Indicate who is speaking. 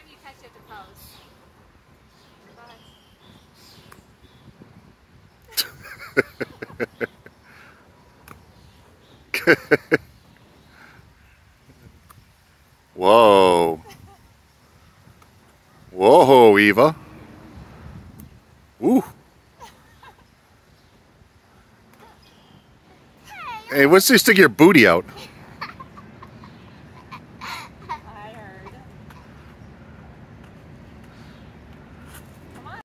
Speaker 1: time you touch it to pose.
Speaker 2: Whoa. Whoa, Eva. Ooh. Hey, what's this? Stick your booty out.